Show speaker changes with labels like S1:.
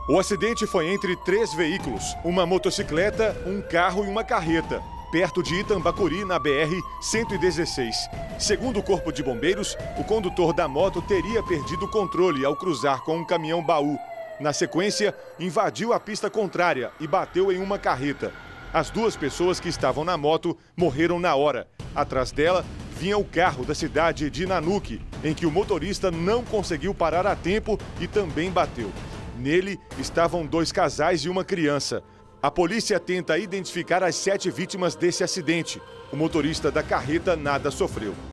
S1: O acidente foi entre 3 veículos, uma motocicleta, um carro e uma carreta, perto de Itambacuri, na BR-116. Segundo o Corpo de Bombeiros, o condutor da moto teria perdido o controle ao cruzar com um caminhão-baú. Na sequência, invadiu a pista contrária e bateu em uma carreta. As 2 pessoas que estavam na moto morreram na hora. Atrás dela, vinha o carro da cidade de Nanuque, em que o motorista não conseguiu parar a tempo e também bateu. Nele estavam 2 casais e uma criança. A polícia tenta identificar as 7 vítimas desse acidente. O motorista da carreta nada sofreu.